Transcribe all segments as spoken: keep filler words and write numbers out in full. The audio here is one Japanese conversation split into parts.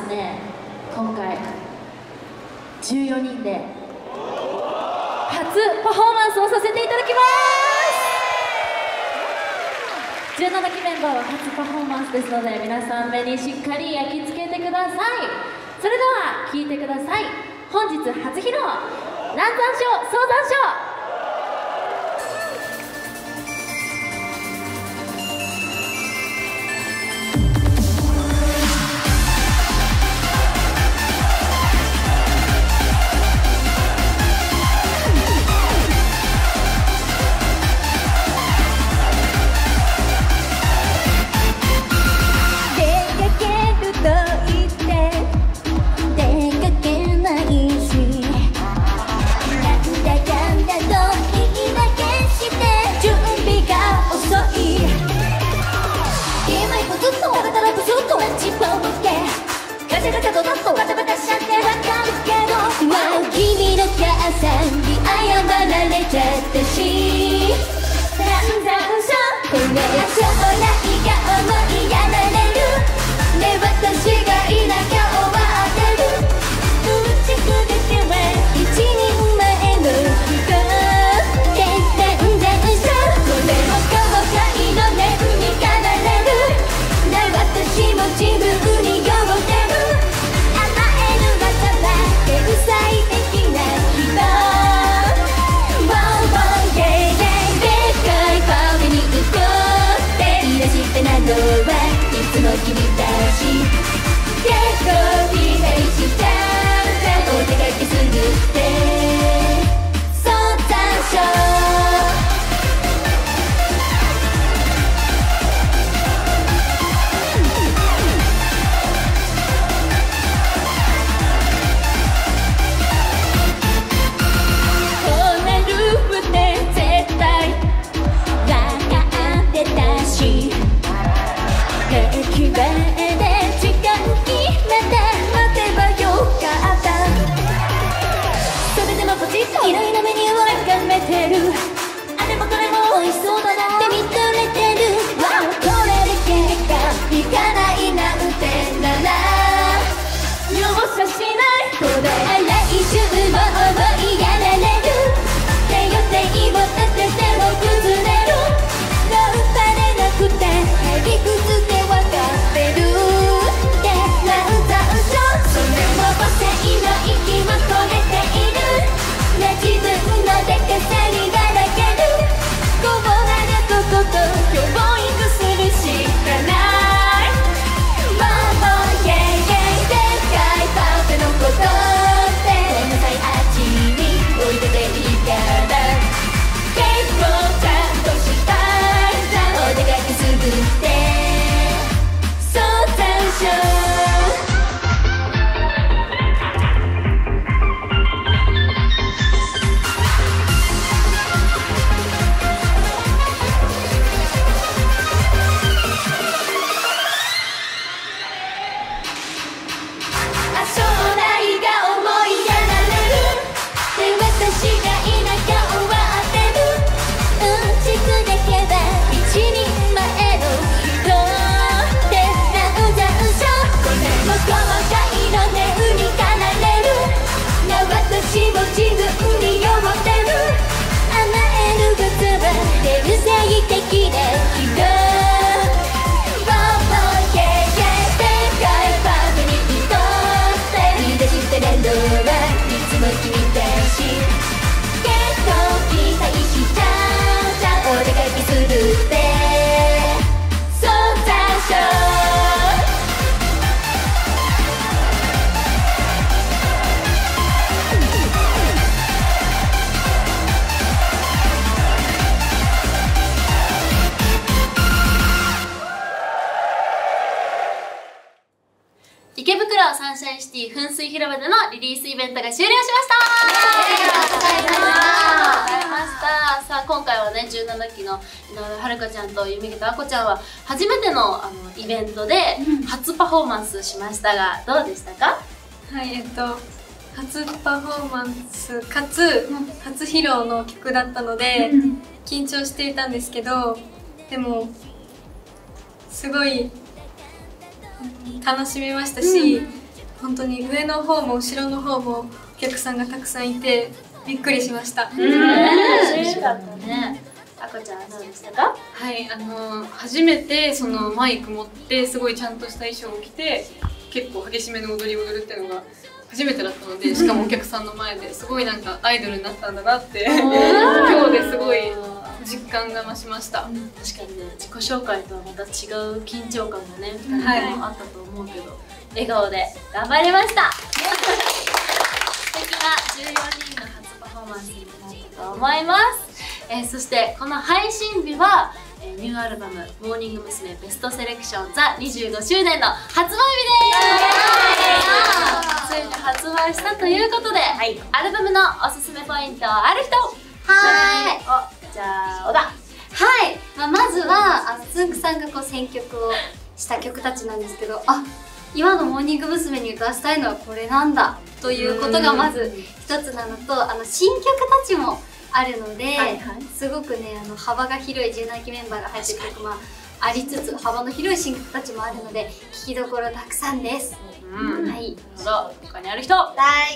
ね、今回じゅうよにんで初パフォーマンスをさせていただきます。じゅうななきメンバーは初パフォーマンスですので、皆さん目にしっかり焼き付けてください。それでは聴いてください。本日初披露、南山椒総山椒。ちゃったし、なんだ嘘、これは将来が思いやられるね、私がいなきゃ終わってる。うんちくだけは一人前の人で、なんだ嘘、これも後悔の念に駆られるね、私も自分に酔ってる。甘える技は天才的な人。なのはいつも君たち結構イメージちゃんとお手がけするって総山椒。こうなるわね絶対分かってたし、駅前で時間にまた待てばよかった。それでもポチッといろいろメニューを眺めてる。あれもこれも美味しそうだなって見とれてる。わお、これで結果いかないなんてなら容赦しない。これ来週も思いやられるって予定を立てても崩れる。頑張れなくて理屈で分かってるってなんだ嘘、それも母性の息も超えているね、自分のでかさにだらける。こぼれることと教育するしかない。もうイェイイェイでかいパーテのことってごめんなさい、あっちに置いてていいから結構ちゃんとしたお出かけするって総山椒。あ、将来が思いやられるで、私がいなきゃ終わってる。うんちくだけは一人前の人ってなんだ嘘、これも細かいの念に駆られるね、私も自分に酔ってる。甘えることは天才的な人。もうイェイイェイでかいパーティーにとって言い出してるのはいつも君たち結構期待しちゃうじゃんお出かけするって総山椒。池袋サンシャインシティ噴水広場でのリリースイベントが終了しました。ありがとうございました。さあ今回はねじゅうななきの井上遥ちゃんと弓桁あこちゃんは初めてのあのイベントで初パフォーマンスしましたがどうでしたか？ はい、えっと初パフォーマンスかつ、うん、初披露の曲だったので、うん、緊張していたんですけど、でもすごい楽しめましたし、うん、 本当に上の方も後ろの方もお客さんがたくさんいてびっくりしました。 うん、楽しかったね。あこちゃんはどうでしたか？ はい、あの初めてそのマイク持ってすごいちゃんとした衣装を着て結構激しめの踊りを踊るっていうのが初めてだったので、しかもお客さんの前ですごいなんかアイドルになったんだなって今日ですごい実感が増しました。 確かにね、自己紹介とはまた違う緊張感がね、ふたりともあったと思うけど、笑顔で頑張りました。素敵なじゅうよにんの初パフォーマンスになったと思います。えー、そしてこの配信日は、えー、ニューアルバム「モーニング娘。ベストセレクションザにじゅうごしゅうねん」の発売日です。ついに発売したということで、はい、アルバムのおすすめポイントある人？ はい、 お、じゃあ小田。 はい、まあ、まずはあのつんくさんがこう選曲をした曲たちなんですけど、あ、今のモーニング娘。に歌わせたいのはこれなんだということがまず一つなのと、あの新曲たちもあるので、はいはい、すごくね、あの幅が広いじゅうななきメンバーが入ってる曲もありつつ、幅の広い新曲たちもあるので聴きどころたくさんです。 うん、 はい。 どう？他にある人？ はい。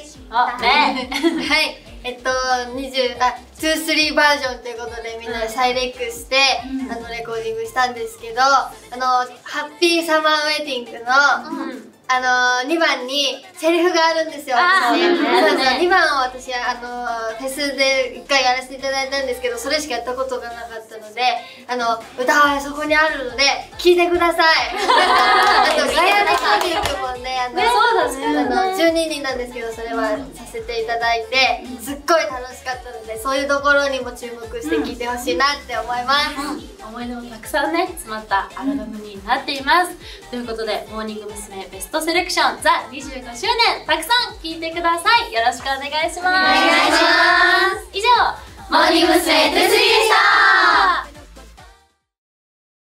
あ、ね。 はい。えっとにじゅうあに、さんバージョンということでみんなでサイレックして、うん、あのレコーディングしたんですけど、あのハッピーサマーウェディングの、うん、あのにばんにセリフがあるんですよ。私ね、そうそう、にばんを私あのフェスでいっかいやらせていただいたんですけど、それしかやったことがなかったので、あの歌はそこにあるので聴いてください。あとガヤレコーディングもね、あの、ね、あのじゅうににんなんですけど、それはさせていただいて、すっごい楽しかったので、そういうところにも注目して聴いてほしいなって思います。 うんうん、思い出もたくさんね詰まったアルバムになっています。ということでモーニング娘。ベストセレクションザにじゅうごしゅうねん、たくさん聴いてください。よろしくお願いします。お願いします。以上モーニング娘。